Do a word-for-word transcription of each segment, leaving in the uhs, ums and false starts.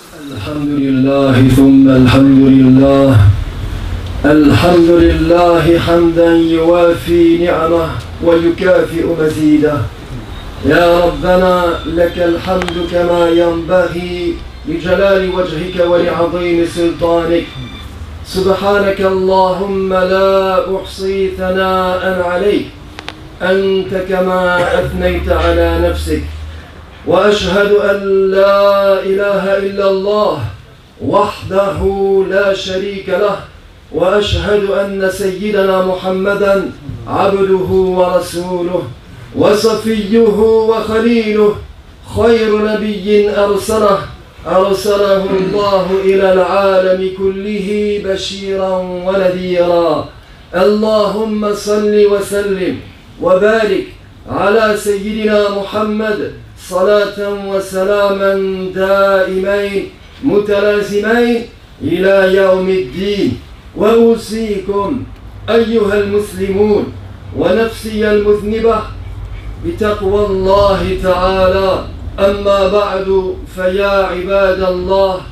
الحمد لله ثم الحمد لله الحمد لله حمدا يوافي نعمه ويكافئ مزيده. يا ربنا لك الحمد كما ينبغي لجلال وجهك ولعظيم سلطانك. سبحانك اللهم لا أحصي ثناء عليك أنت كما أثنيت على نفسك. وأشهد أن لا إله إلا الله وحده لا شريك له، وأشهد أن سيدنا محمدا عبده ورسوله وصفيه وخليله، خير نبي أرسله أرسله الله إلى العالم كله بشيرا ونذيرا. اللهم صل وسلم وبارك على سيدنا محمد صلاة وسلاما دائمين متلازمين إلى يوم الدين. وأوصيكم أيها المسلمون ونفسي المذنبة بتقوى الله تعالى. أما بعد، فيا عباد الله،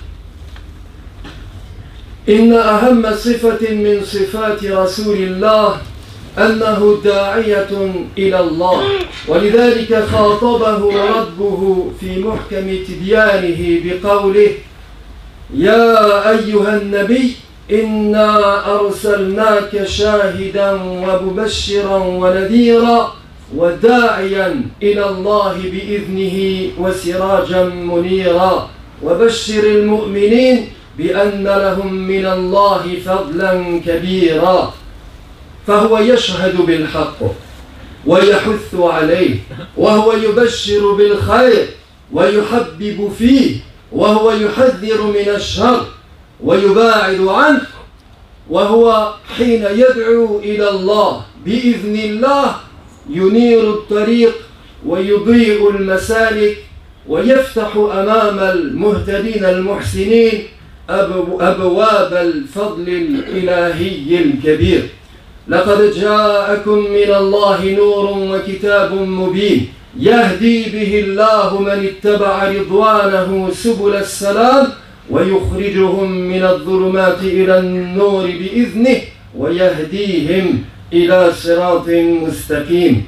إن أهم صفة من صفات رسول الله أنه داعية إلى الله، ولذلك خاطبه ربه في محكم تبيانه بقوله: يا أيها النبي إنا أرسلناك شاهدا ومبشرا ونذيرا وداعيا إلى الله بإذنه وسراجا منيرا، وبشر المؤمنين بأن لهم من الله فضلا كبيرا. فهو يشهد بالحق ويحث عليه، وهو يبشر بالخير ويحبب فيه، وهو يحذر من الشر ويباعد عنه، وهو حين يدعو إلى الله بإذن الله ينير الطريق ويضيء المسالك ويفتح أمام المهتدين المحسنين أبواب الفضل الإلهي الكبير. لقد جاءكم من الله نور وكتاب مبين يهدي به الله من اتبع رضوانه سبل السلام ويخرجهم من الظلمات إلى النور بإذنه ويهديهم إلى صراط مستقيم.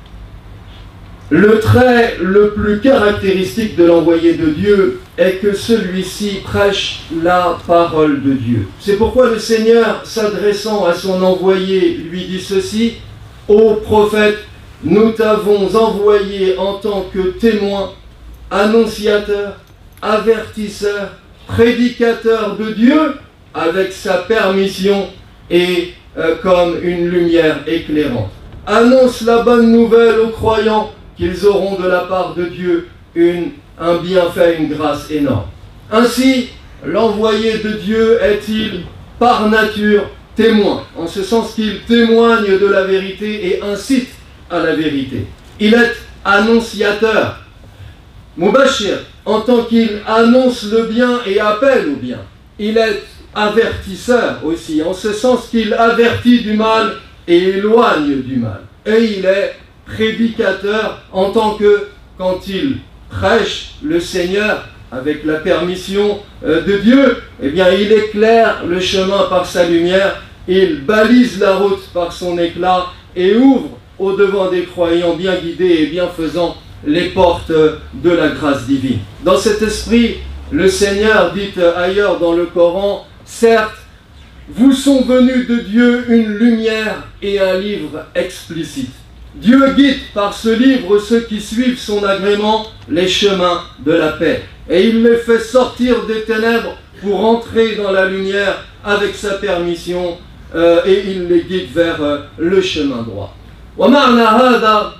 Le trait le plus caractéristique de l'envoyé de Dieu est que celui-ci prêche la parole de Dieu. C'est pourquoi le Seigneur, s'adressant à son envoyé, lui dit ceci: Ô prophète, nous t'avons envoyé en tant que témoin, annonciateur, avertisseur, prédicateur de Dieu, avec sa permission et euh, comme une lumière éclairante. Annonce la bonne nouvelle aux croyants qu'ils auront de la part de Dieu une, un bienfait, une grâce énorme. Ainsi, l'envoyé de Dieu est-il par nature témoin, en ce sens qu'il témoigne de la vérité et incite à la vérité. Il est annonciateur, Mubashir, en tant qu'il annonce le bien et appelle au bien. Il est avertisseur aussi, en ce sens qu'il avertit du mal et éloigne du mal. Et il est prédicateur en tant que, quand il prêche le Seigneur avec la permission euh, de Dieu, eh bien il éclaire le chemin par sa lumière, il balise la route par son éclat et ouvre au devant des croyants bien guidés et bienfaisants les portes de la grâce divine. Dans cet esprit, le Seigneur dit ailleurs dans le Coran: certes, vous sont venus de Dieu une lumière et un livre explicite. Dieu guide par ce livre ceux qui suivent son agrément les chemins de la paix. Et il les fait sortir des ténèbres pour entrer dans la lumière avec sa permission, euh, et il les guide vers euh, le chemin droit. ومعنى هذا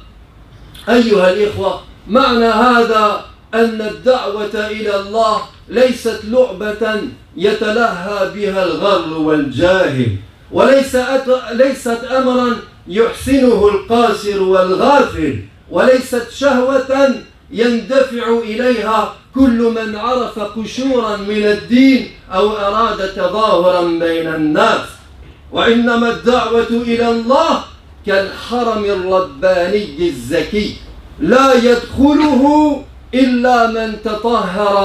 أيها الإخوة، معنى هذا أن الدعوة إلى الله ليست لعبة يتلهى بها الغر والجاهل، وليست ليست أمرا يحسنه القاصر والغافل، وليست شهوة يندفع إليها كل من عرف قشورا من الدين أو أراد تظاهرا بين الناس، وإنما الدعوة إلى الله كالحرم الرباني الزكي لا يدخله إلا من تطهر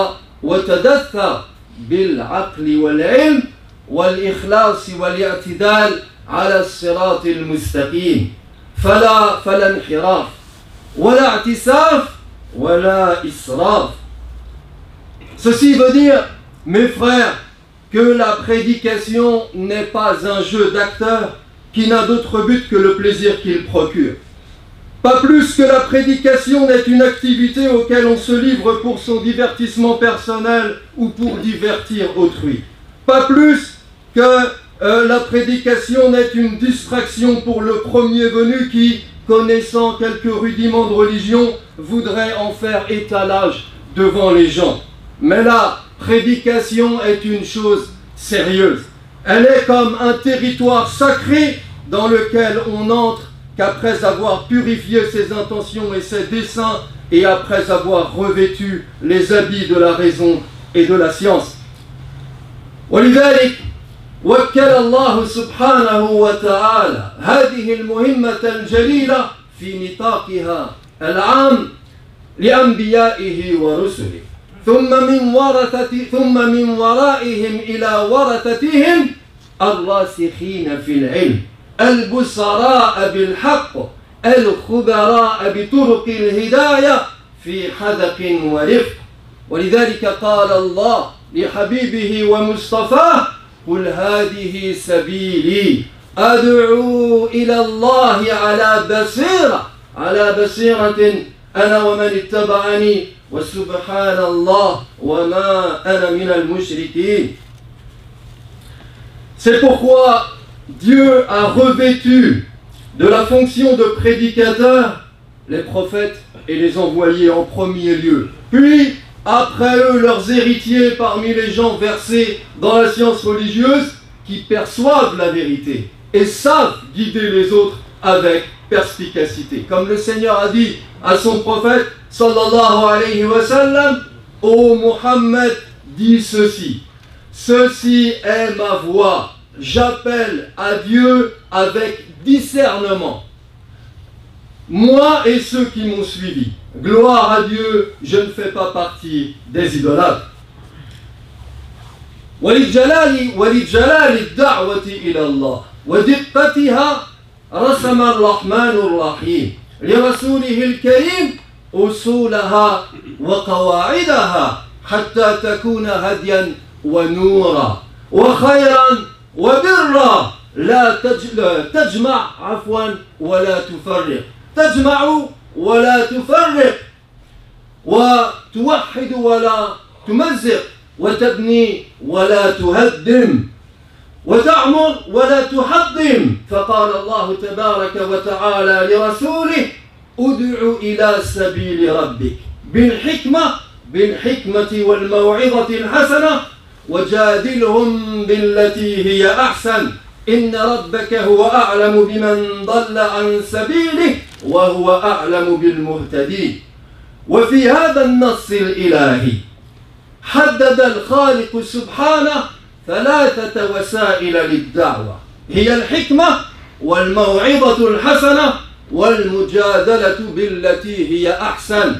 وتدثر بالعقل والعلم والإخلاص والاعتدال على الصراط المستقيم فلا فلا انحراف ولا اعتساف ولا إسراف. Ceci veut dire, mes frères, que la prédication n'est pas un jeu d'acteur qui n'a d'autre but que le plaisir qu'il procure. Pas plus que la prédication n'est une activité auquel on se livre pour son divertissement personnel ou pour divertir autrui. Pas plus que euh, la prédication n'est une distraction pour le premier venu qui, connaissant quelques rudiments de religion, voudrait en faire étalage devant les gens. Mais la prédication est une chose sérieuse. Elle est comme un territoire sacré dans lequel on entre qu'après avoir purifié ses intentions et ses desseins et après avoir revêtu les habits de la raison et de la science. ولذلك وكل الله سبحانه وتعالى هذه المهمة الجليلة في نطاقها العام لأنبيائه ورسله ثم من ورثة ثم من ورائهم إلى ورثتهم الراسخين في العلم البصراء بالحق الخبراء بطرق الهداية في حذق ورفق. ولذلك قال الله لحبيبه ومصطفاه قل هذه سبيلي أدعو إلى الله على بصيرة على بصيرة أنا ومن اتبعني وسبحان الله وما أنا من المشركين. C'est pourquoi Dieu a revêtu de la fonction de prédicateur les prophètes et les envoyés en premier lieu. Puis, après eux, leurs héritiers parmi les gens versés dans la science religieuse qui perçoivent la vérité et savent guider les autres avec perspicacité. Comme le Seigneur a dit à son prophète, sallallahu alayhi wa sallam, ô Mohammed, dis ceci, ceci est ma voix. J'appelle à Dieu avec discernement. Moi et ceux qui m'ont suivi. Gloire à Dieu, je ne fais pas partie des idolâtres. ولجلال ولجلال الدعوة إلى الله ودقتها رسم الرحمن الرحيم لرسوله الكريم أصولها وقواعدها حتى تكون هديا ونورا وخيرا وبرا لا تجمع عفوا ولا تفرق تجمع ولا تفرق وتوحد ولا تمزق وتبني ولا تهدم وتعمر ولا تحطم. فقال الله تبارك وتعالى لرسوله ادع إلى سبيل ربك بالحكمة بالحكمة والموعظة الحسنة وجادلهم بالتي هي أحسن إن ربك هو أعلم بمن ضل عن سبيله وهو أعلم بالمهتدين. وفي هذا النص الإلهي حدد الخالق سبحانه ثلاثة وسائل للدعوة هي الحكمة والموعظة الحسنة والمجادلة بالتي هي أحسن.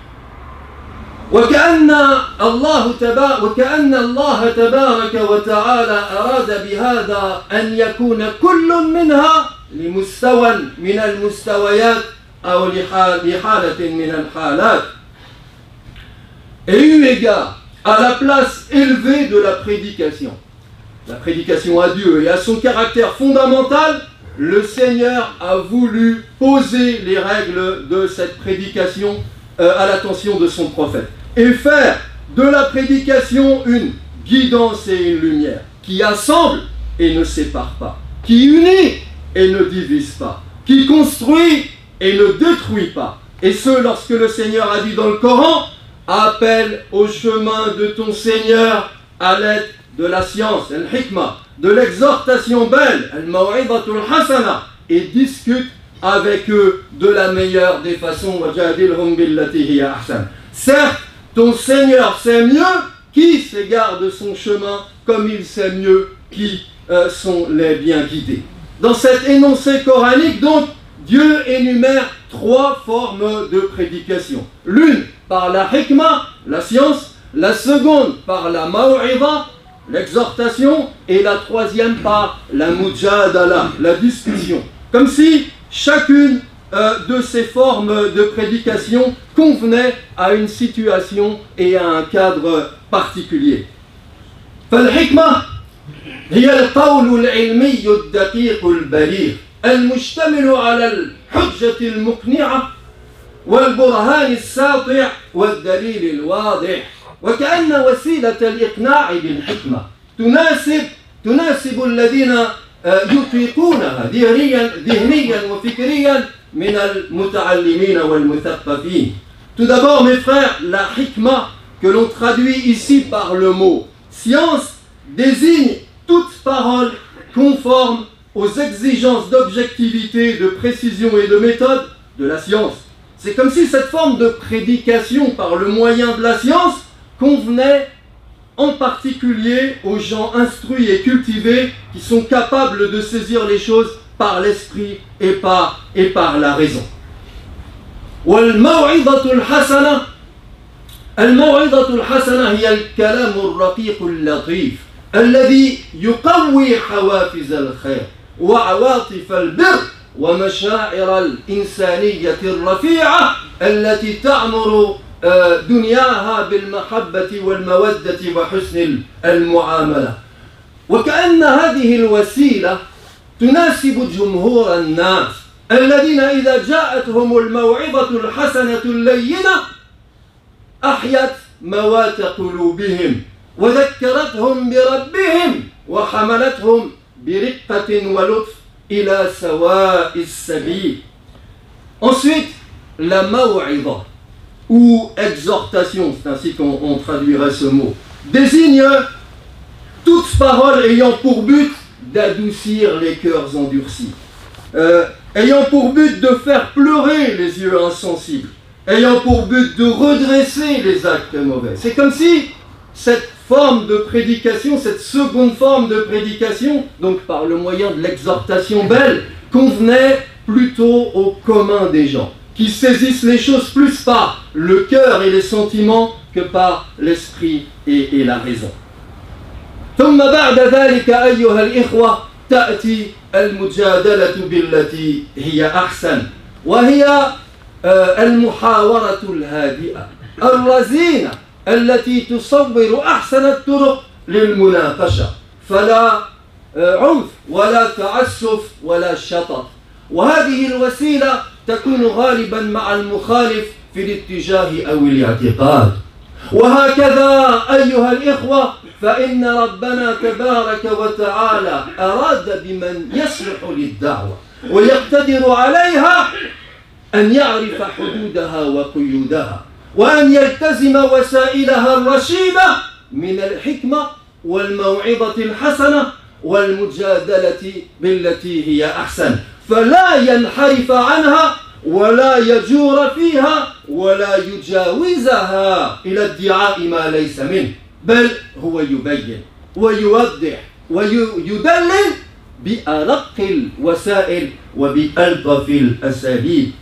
وكأن الله تبارك وكأن الله تبارك وتعالى أراد بهذا أن يكون كل منها لمستوى من المستويات أو لحالة من الحالات. Et eu égard à la place élevée de la prédication, la prédication à Dieu et à son caractère fondamental, le Seigneur a voulu poser les règles de cette prédication euh, à l'attention de son prophète et faire de la prédication une guidance et une lumière qui assemble et ne sépare pas, qui unit et ne divise pas, qui construit et ne détruit pas. Et ce, lorsque le Seigneur a dit dans le Coran, appelle au chemin de ton Seigneur à l'aide de la science, al-hikmah, de l'exhortation belle, al-maw'idatul hasana, et discute avec eux de la meilleure des façons. Wajadilhum billati hiya ahsan. Certes, ton Seigneur sait mieux qui s'égare de son chemin, comme il sait mieux qui euh, sont les bien guidés. Dans cet énoncé coranique, donc, Dieu énumère trois formes de prédication. L'une par la hikmah, la science, la seconde par la maw'idha, l'exhortation, et la troisième par la mujadala, la discussion. Comme si chacune euh, de ces formes de prédication convenait à une situation et à un cadre particulier. فالحكمة هي القول العلمي الدقيق البليغ المشتمل على الحجة المقنعة والبرهان الساطع والدليل الواضح، وكأن وسيلة الإقناع بالحكمة تناسب تناسب الذين يطيقونها ذهنيا ذهنيا وفكريا من المتعلمين والمثقفين. Tout d'abord, mes frères, la hikma que l'on traduit ici par le mot science désigne toute parole conforme aux exigences d'objectivité, de précision et de méthode de la science. C'est comme si cette forme de prédication par le moyen de la science convenait en particulier aux gens instruits et cultivés qui sont capables de saisir les choses par l'esprit et par, et par la raison. والموعظة الحسنة الموعظة الحسنة هي الكلام الرقيق اللطيف الذي يقوي حوافز الخير وعواطف البر ومشاعر الإنسانية الرفيعة التي تعمر دنياها بالمحبة والمودة وحسن المعاملة. وكأن هذه الوسيلة تناسب جمهور الناس الذين إذا جاءتهم الموعظة الحسنة اللينة أحيت موات قلوبهم وذكرتهم بربهم وحملتهم برقة ولطف إلى سواء السبيل. Ensuite, la maw'idha, ou exhortation, c'est ainsi qu'on on traduirait ce mot, désigne toute parole ayant pour but d'adoucir les cœurs endurcis, euh, ayant pour but de faire pleurer les yeux insensibles, ayant pour but de redresser les actes mauvais. C'est comme si cette forme de prédication, cette seconde forme de prédication, donc par le moyen de l'exhortation belle, convenait plutôt au commun des gens, qui saisissent les choses plus par le cœur et les sentiments que par l'esprit et, et la raison. ثم بعد ذلك أيها الإخوة تأتي المجادلة بالتي هي أحسن، وهي المحاورة الهادئة الرزينة التي تصور أحسن الطرق للمناقشة، فلا عنف ولا تعسف ولا شطط. وهذه الوسيلة تكون غالبا مع المخالف في الاتجاه أو الاعتقاد. وهكذا أيها الإخوة فإن ربنا تبارك وتعالى أراد بمن يصلح للدعوة ويقتدر عليها أن يعرف حدودها وقيودها، وأن يلتزم وسائلها الرشيدة من الحكمة والموعظة الحسنة والمجادلة بالتي هي أحسن، فلا ينحرف عنها ولا يجور فيها ولا يجاوزها إلى ادعاء ما ليس منه، بل هو يبين ويوضح ويدلل بأرق الوسائل وبألطف الأساليب.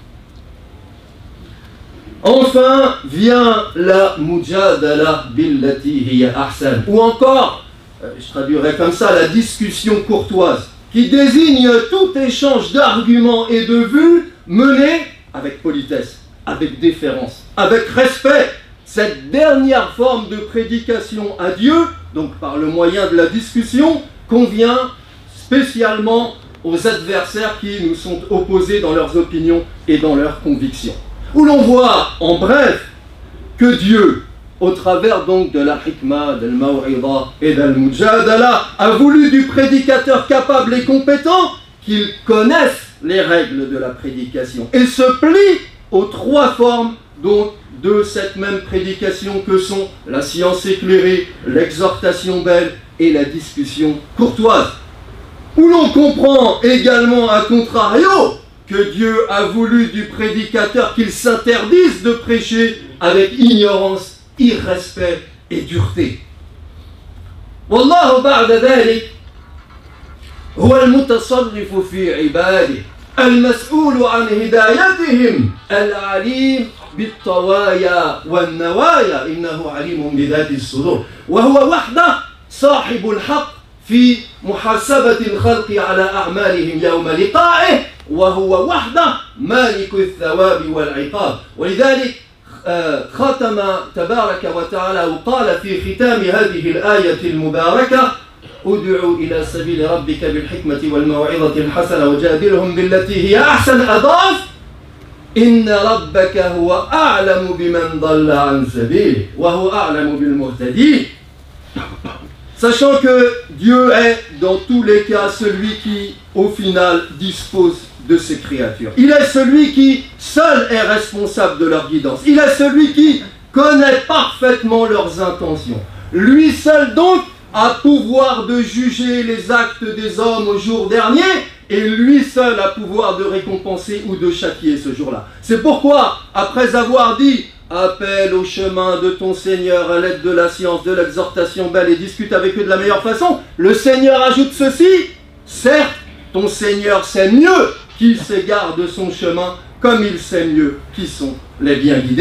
Enfin vient la mujadala billati hiya ahsan, ou encore, je traduirais comme ça, la discussion courtoise, qui désigne tout échange d'arguments et de vues mené avec politesse, avec déférence, avec respect. Cette dernière forme de prédication à Dieu, donc par le moyen de la discussion, convient spécialement aux adversaires qui nous sont opposés dans leurs opinions et dans leurs convictions. Où l'on voit en bref que Dieu, au travers donc de la hikmah, de l'maw'idha et de l'mujadala, a voulu du prédicateur capable et compétent qu'il connaisse les règles de la prédication et se plie aux trois formes donc de cette même prédication que sont la science éclairée, l'exhortation belle et la discussion courtoise. Où l'on comprend également à contrario que Dieu a voulu du prédicateur qu'il s'interdise de prêcher avec ignorance, irrespect et dureté. Wallahu ba'da dhalik huwa al-mutasarrifu fi ibadihi al-mas'ulu an hidayatihim al-alim بالطوايا والنوايا إنه عليم بذات الصدور وهو وحده صاحب الحق في محاسبة الخلق على أعمالهم يوم لقائه وهو وحده مالك الثواب والعقاب ولذلك ختم تبارك وتعالى وقال في ختام هذه الآية المباركة ادعوا إلى سبيل ربك بالحكمة والموعظة الحسنة وجادلهم بالتي هي أحسن أضاف إن ربك هو أعلم بمن ضل عن سبيله وهو أعلم بالمهتدين. Sachant que Dieu est dans tous les cas celui qui au final dispose de ses créatures. Il est celui qui seul est responsable de leur guidance. Il est celui qui connaît parfaitement leurs intentions. Lui seul donc a pouvoir de juger les actes des hommes au jour dernier et lui seul a pouvoir de récompenser ou de châtier ce jour-là. C'est pourquoi, après avoir dit « Appelle au chemin de ton Seigneur à l'aide de la science, de l'exhortation belle et discute avec eux de la meilleure façon », le Seigneur ajoute ceci « Certes, ton Seigneur sait mieux qui s'égare de son chemin comme il sait mieux qui sont les bien guidés. »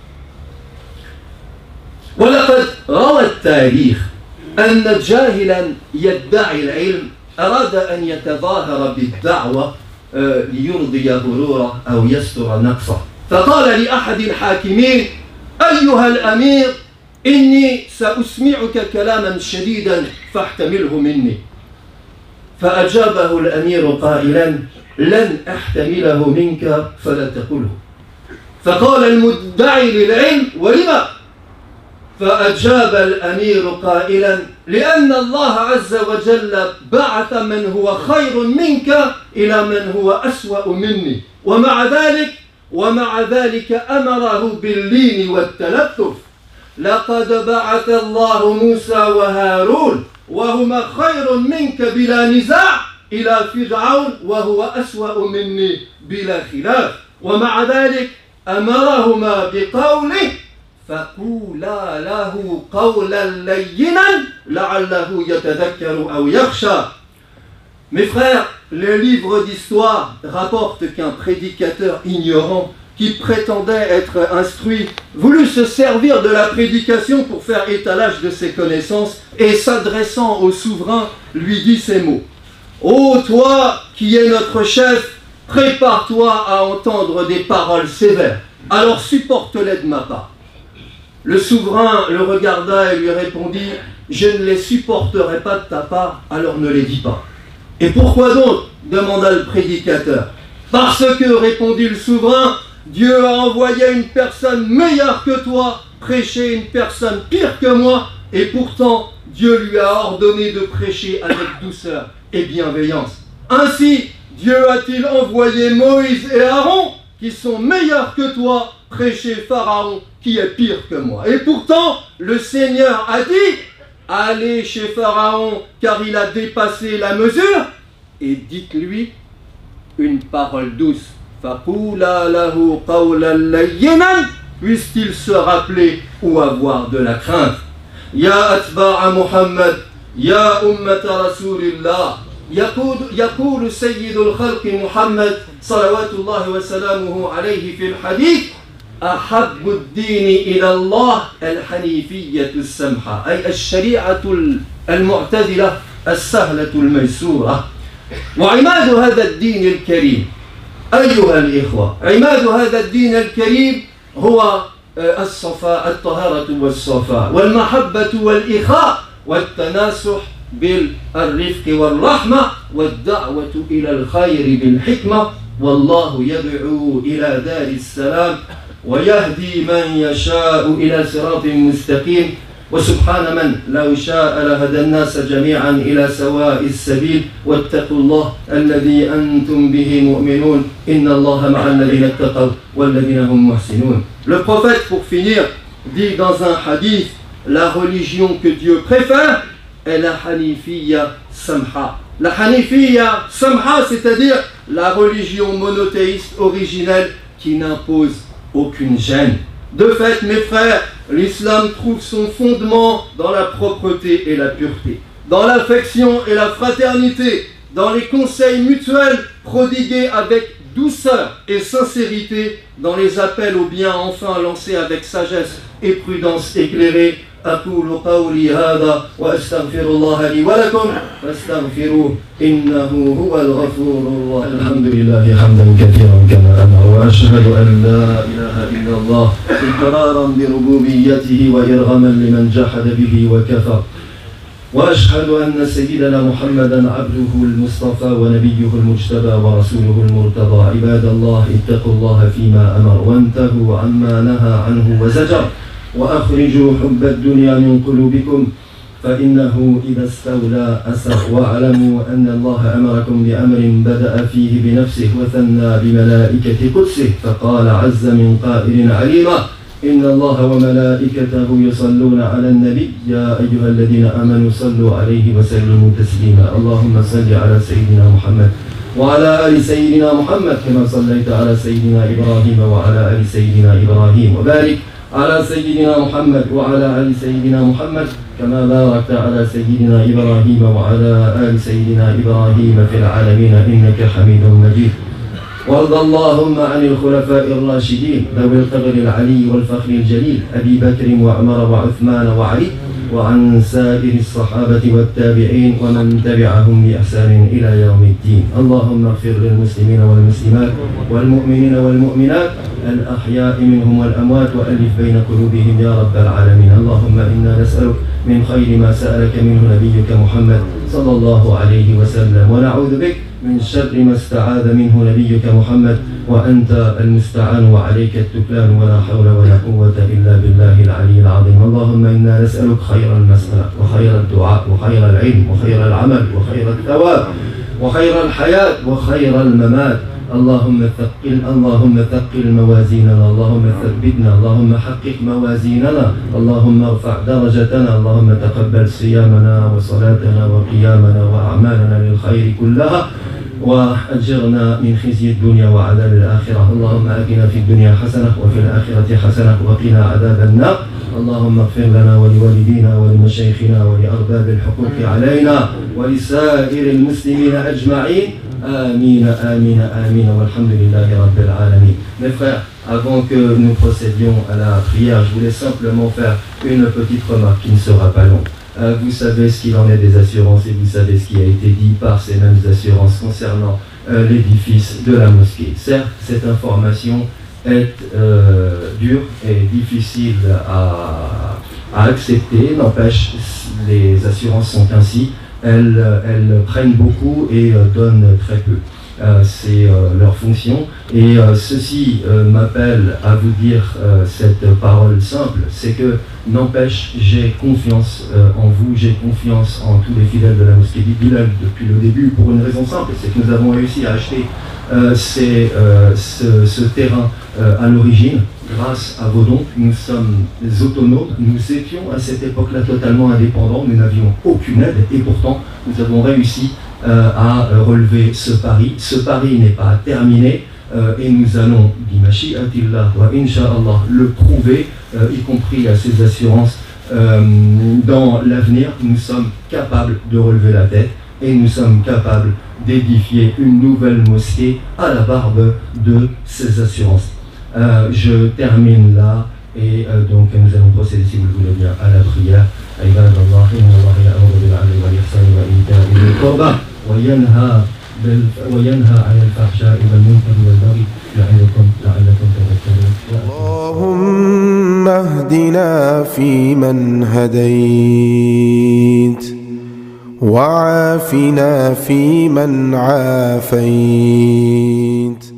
ولقد روى التاريخ أن جاهلا يدعي العلم أراد أن يتظاهر بالدعوة ليرضي غروره أو يستر نقصه فقال لأحد الحاكمين أيها الأمير إني سأسمعك كلاما شديدا فاحتمله مني فأجابه الأمير قائلا لن أحتمله منك فلا تقله فقال المدعي للعلم ولما فأجاب الأمير قائلا لأن الله عز وجل بعث من هو خير منك إلى من هو أسوأ مني ومع ذلك ومع ذلك أمره باللين والتلطف لقد بعث الله موسى وهارون وهما خير منك بلا نزاع إلى فرعون وهو أسوأ مني بلا خلاف ومع ذلك أمرهما بقوله فقولا له قولا لينا لعله يتذكر أو يخشى. Mes frères, les livres d'histoire rapportent qu'un prédicateur ignorant qui prétendait être instruit voulut se servir de la prédication pour faire étalage de ses connaissances et s'adressant au souverain lui dit ces mots. Ô toi qui es notre chef, prépare-toi à entendre des paroles sévères, alors supporte-les de ma part. Le souverain le regarda et lui répondit « Je ne les supporterai pas de ta part, alors ne les dis pas. » « Et pourquoi donc ?» demanda le prédicateur. « Parce que, répondit le souverain, Dieu a envoyé une personne meilleure que toi, prêcher une personne pire que moi, et pourtant Dieu lui a ordonné de prêcher avec douceur et bienveillance. Ainsi, Dieu a-t-il envoyé Moïse et Aaron, qui sont meilleurs que toi, prêcher Pharaon, qui est pire que moi. Et pourtant, le Seigneur a dit, allez chez Pharaon, car il a dépassé la mesure, et dites-lui une parole douce. Faqula lahu qawlan layyinan, puisse-t-il se rappeler ou avoir de la crainte. Ya atba'a Muhammad, ya ummata Rasulillah, يقول يقول سيد الخلق محمد صلوات الله وسلامه عليه في الحديث أحب الدين إلى الله الحنيفية السمحة أي الشريعة المعتدلة السهلة الميسورة وعماد هذا الدين الكريم أيها الإخوة عماد هذا الدين الكريم هو الصفاء الطهارة والصفاء والمحبة والإخاء والتناسح بالرفق والرحمة والدعوة إلى الخير بالحكمة والله يدعو إلى دار السلام ويهدي من يشاء إلى صراط مستقيم وسبحان من لو شاء لهدى الناس جميعا إلى سواء السبيل واتقوا الله الذي أنتم به مؤمنون إن الله مع الذين اتقوا والذين هم محسنون. Le prophète, pour finir, dit dans un hadith, la religion que Dieu préfère est la Hanifiyya Samha. La Hanifiyya Samha, c'est-à-dire la religion monothéiste originelle qui n'impose aucune gêne. De fait, mes frères, l'islam trouve son fondement dans la propreté et la pureté, dans l'affection et la fraternité, dans les conseils mutuels prodigués avec douceur et sincérité dans les appels au bien enfin lancés avec sagesse et prudence éclairée. أقول قولي هذا وأستغفر الله لي ولكم فاستغفروه إنه هو الغفور الرحيم. الحمد لله حمدا كثيرا كما أمر، وأشهد أن لا إله إلا الله إقرارا بربوبيته وإرغاما لمن جحد به وكفر، وأشهد أن سيدنا محمدا عبده المصطفى ونبيه المجتبى ورسوله المرتضى. عباد الله اتقوا الله فيما أمر وانتهوا عما نهى عنه وزجر، وأخرجوا حب الدنيا من قلوبكم فإنه إذا استولى أسر. واعلموا أن الله أمركم بأمر بدأ فيه بنفسه وثنى بملائكة قدسه، فقال عز من قائل عليما: إن الله وملائكته يصلون على النبي يا أيها الذين آمنوا صلوا عليه وسلموا تسليما. اللهم صل على سيدنا محمد وعلى آل سيدنا محمد كما صليت على سيدنا إبراهيم وعلى آل سيدنا إبراهيم، وبارك على سيدنا محمد وعلى آل سيدنا محمد كما باركت على سيدنا إبراهيم وعلى آل سيدنا إبراهيم في العالمين إنك حميد مجيد. وارض اللهم عن الخلفاء الراشدين ذوي القدر العلي والفخر الجليل أبي بكر وعمر وعثمان وعلي، وعن سائر الصحابة والتابعين ومن تبعهم بإحسان إلى يوم الدين. اللهم اغفر للمسلمين والمسلمات والمؤمنين والمؤمنات الأحياء منهم والأموات وألف بين قلوبهم يا رب العالمين. اللهم إنا نسألك من خير ما سألك منه نبيك محمد صلى الله عليه وسلم، ونعوذ بك من شر ما استعاذ منه نبيك محمد، وأنت المستعان وعليك التكلان، ولا حول ولا قوة إلا بالله العلي العظيم. اللهم إنا نسألك خير المسألة وخير الدعاء وخير العلم وخير العمل وخير الثواب وخير الحياة وخير الممات. اللهم ثقل اللهم ثقل موازيننا، اللهم ثبتنا، اللهم حقق موازيننا، اللهم ارفع درجتنا، اللهم تقبل صيامنا وصلاتنا وقيامنا وأعمالنا للخير كلها، وأجرنا من خزي الدنيا وعذاب الآخرة. اللهم آتنا في الدنيا حسنة وفي الآخرة حسنة وقنا عذاب النار. اللهم اغفر لنا ولوالدينا ولمشايخنا ولأرباب الحقوق علينا ولسائر المسلمين أجمعين. Amin, amin, amin, walhamdulillahi rabbil alamin. Mes frères, avant que nous procédions à la prière, je voulais simplement faire une petite remarque qui ne sera pas longue. Euh, vous savez ce qu'il en est des assurances et vous savez ce qui a été dit par ces mêmes assurances concernant euh, l'édifice de la mosquée. Certes, cette information est euh, dure et difficile à, à accepter, n'empêche, les assurances sont ainsi. Elles, elles prennent beaucoup et euh, donnent très peu. Euh, c'est euh, leur fonction. Et euh, ceci euh, m'appelle à vous dire euh, cette parole simple, c'est que n'empêche, j'ai confiance euh, en vous, j'ai confiance en tous les fidèles de la mosquée d'Ibilal depuis le début, pour une raison simple, c'est que nous avons réussi à acheter euh, ces, euh, ce, ce terrain euh, à l'origine. Grâce à vos dons, nous sommes autonomes. Nous étions à cette époque-là totalement indépendants. Nous n'avions aucune aide et pourtant nous avons réussi euh, à relever ce pari. Ce pari n'est pas terminé euh, et nous allons, bimashi'atillah wa insha'Allah, le prouver, euh, y compris à ces assurances. Euh, dans l'avenir, nous sommes capables de relever la tête et nous sommes capables d'édifier une nouvelle mosquée à la barbe de ces assurances. Euh, je termine là et euh, donc nous allons procéder, si vous le voulez bien, à la prière. Ibadallah, inna Allah ya'muru bil 'adli wal ihsani wa ita'i dhil qurba wa yanha bil wa yanha 'anil fahsha'i wal munkari wal baghi ya'idukum la'allakum tadhakkarun. Allahumma ihdina fi man hadayt wa 'afina fi man 'afayt.